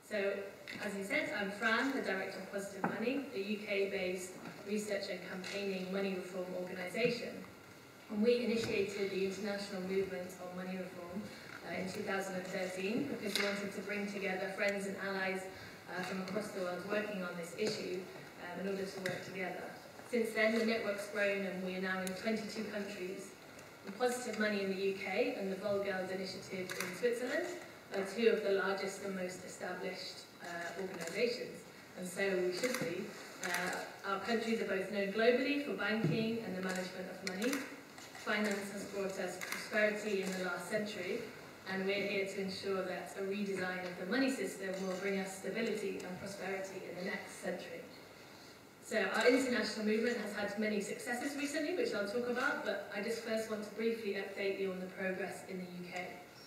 So, as you said, I'm Fran, the Director of Positive Money, a UK-based research and campaigning money reform organisation. And we initiated the international movement on money reform in 2013 because we wanted to bring together friends and allies from across the world working on this issue in order to work together. Since then, the network's grown and we are now in 22 countries. And Positive Money in the UK and the Volgels Initiative in Switzerland are two of the largest and most established organisations, and so we should be. Our countries are both known globally for banking and the management of money. Finance has brought us prosperity in the last century, and we're here to ensure that a redesign of the money system will bring us stability and prosperity in the next century. So our international movement has had many successes recently, which I'll talk about, but I just first want to briefly update you on the progress in the UK.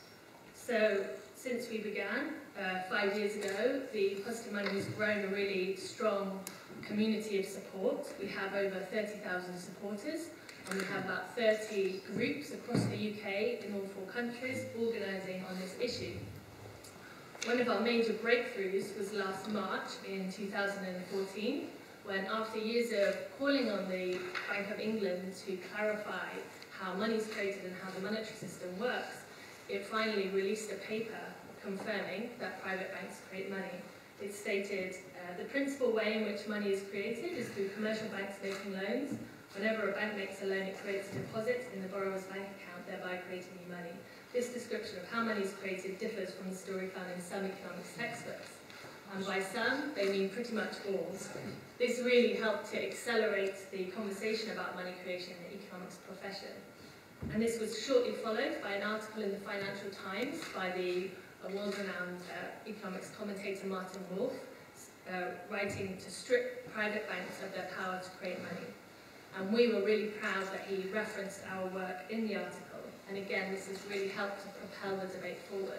So since we began 5 years ago, the Positive Money has grown a really strong community of support. We have over 30,000 supporters, and we have about 30 groups across the UK in all 4 countries organising on this issue. One of our major breakthroughs was last March in 2014, when after years of calling on the Bank of England to clarify how money is created and how the monetary system works, it finally released a paper confirming that private banks create money. It stated the principal way in which money is created is through commercial banks making loans. Whenever a bank makes a loan, it creates a deposit in the borrower's bank account, thereby creating new money. This description of how money is created differs from the story found in some economics textbooks. And by some, they mean pretty much all. This really helped to accelerate the conversation about money creation in the economics profession. And this was shortly followed by an article in the Financial Times by the world-renowned economics commentator Martin Wolf, writing to strip private banks of their power to create money. And we were really proud that he referenced our work in the article. And again, this has really helped to propel the debate forward.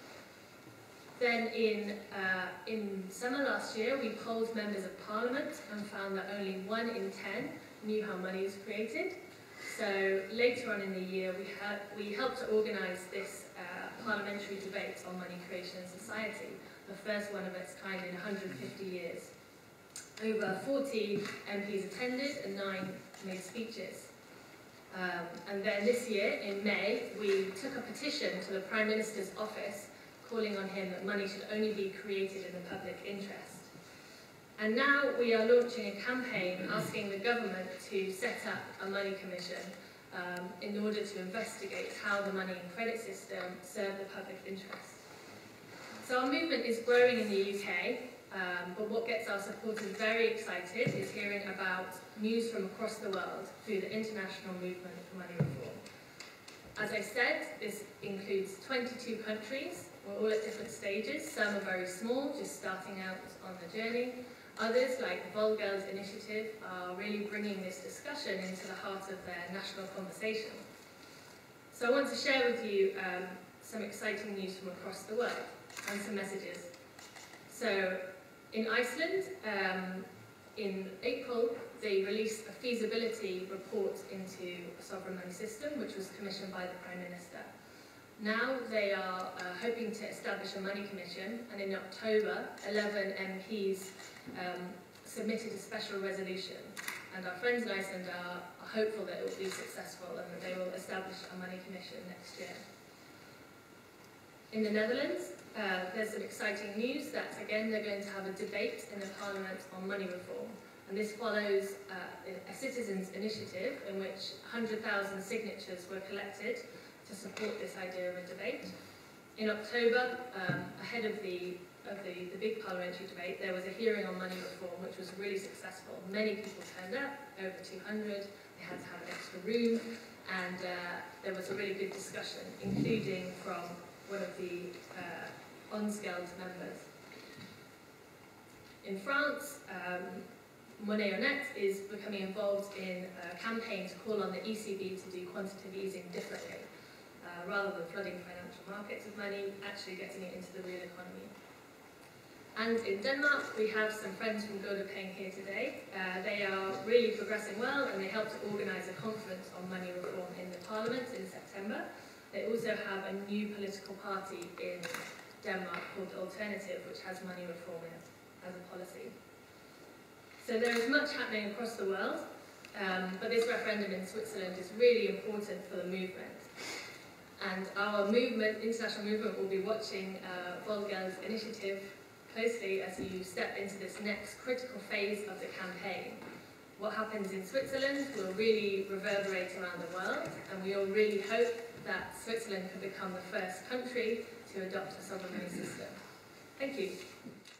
Then in summer last year, we polled members of Parliament and found that only 1 in 10 knew how money is created. So later on in the year, we helped to organise this parliamentary debate on money creation in society, the first one of its kind in 150 years. Over 40 MPs attended and 9 made speeches. And then this year, in May, we took a petition to the Prime Minister's office calling on him that money should only be created in the public interest. And now we are launching a campaign asking the government to set up a money commission in order to investigate how the money and credit system serve the public interest. So our movement is growing in the UK, but what gets our supporters very excited is hearing about news from across the world through the international movement for money reform. As I said, this includes 22 countries. We're all at different stages. Some are very small, just starting out on the journey. Others, like the Volgels Initiative, are really bringing this discussion into the heart of their national conversation. So I want to share with you some exciting news from across the world and some messages. So in Iceland, in April, they released a feasibility report into a sovereign money system, which was commissioned by the Prime Minister. Now they are hoping to establish a money commission, and in October, 11 MPs submitted a special resolution. And our friends in Iceland are hopeful that it will be successful and that they will establish a money commission next year. In the Netherlands, there's some exciting news that, again, they're going to have a debate in the Parliament on money reform. And this follows a citizens' initiative in which 100,000 signatures were collected to support this idea of a debate. In October, ahead of the big parliamentary debate, there was a hearing on money reform, which was really successful. Many people turned up, over 200. They had to have an extra room, and there was a really good discussion, including from one of the Onsgeld members. In France, Monnaie Honnête is becoming involved in a campaign to call on the ECB to do quantitative easing differently, rather than flooding financial markets with money, actually getting it into the real economy. And in Denmark, we have some friends from Gode Penge here today. They are really progressing well, and they helped to organise a conference on money reform in the Parliament in September. They also have a new political party in Denmark called The Alternative, which has money reform as a policy. So there is much happening across the world, but this referendum in Switzerland is really important for the movement. And our movement, international movement, will be watching Vollgeld's initiative closely as you step into this next critical phase of the campaign. What happens in Switzerland will really reverberate around the world, and we all really hope that Switzerland can become the first country to adopt a sovereign money system. Thank you.